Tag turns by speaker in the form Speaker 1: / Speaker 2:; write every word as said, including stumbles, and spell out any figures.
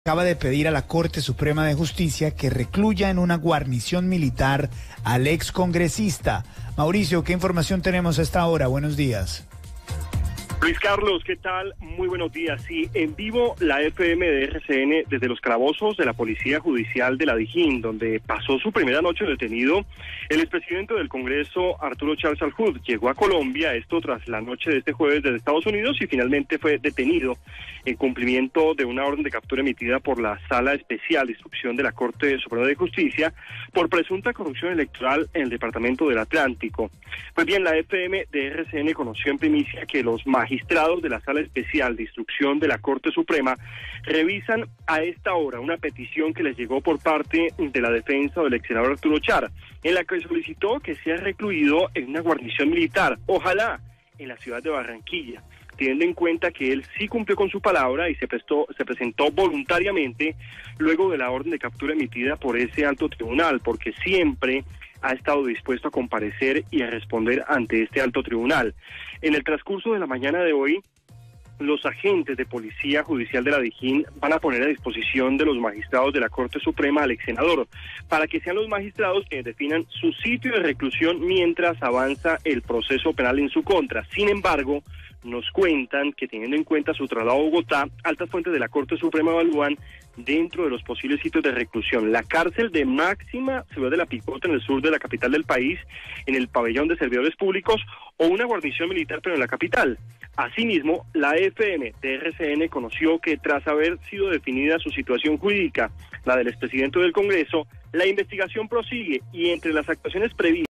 Speaker 1: Acaba de pedir a la Corte Suprema de Justicia que recluya en una guarnición militar al excongresista. Mauricio, ¿qué información tenemos a esta hora? Buenos días.
Speaker 2: Luis Carlos, ¿qué tal? Muy buenos días. Sí, en vivo la F M de R C N desde los calabozos de la Policía Judicial de la Dijín, donde pasó su primera noche detenido el expresidente del Congreso, Arturo Charles Aljuz. Llegó a Colombia, esto tras la noche de este jueves desde Estados Unidos, y finalmente fue detenido en cumplimiento de una orden de captura emitida por la Sala Especial de Instrucción de la Corte Suprema de Justicia por presunta corrupción electoral en el Departamento del Atlántico. Pues bien, la F M de R C N conoció en primicia que los magistrados magistrados de la Sala Especial de Instrucción de la Corte Suprema revisan a esta hora una petición que les llegó por parte de la defensa del ex senador Arturo Char, en la que solicitó que sea recluido en una guarnición militar, ojalá en la ciudad de Barranquilla, teniendo en cuenta que él sí cumplió con su palabra y se prestó, se presentó voluntariamente luego de la orden de captura emitida por ese alto tribunal, porque siempre ha estado dispuesto a comparecer y a responder ante este alto tribunal. En el transcurso de la mañana de hoy, los agentes de Policía Judicial de la Dijín van a poner a disposición de los magistrados de la Corte Suprema al ex senador, para que sean los magistrados quienes definan su sitio de reclusión mientras avanza el proceso penal en su contra. Sin embargo, nos cuentan que, teniendo en cuenta su traslado a Bogotá, altas fuentes de la Corte Suprema evalúan dentro de los posibles sitios de reclusión la cárcel de máxima seguridad de La Picota en el sur de la capital del país, en el pabellón de servidores públicos, o una guarnición militar pero en la capital. Asimismo, la F M de R C N conoció que tras haber sido definida su situación jurídica, la del expresidente del Congreso, la investigación prosigue y entre las actuaciones previstas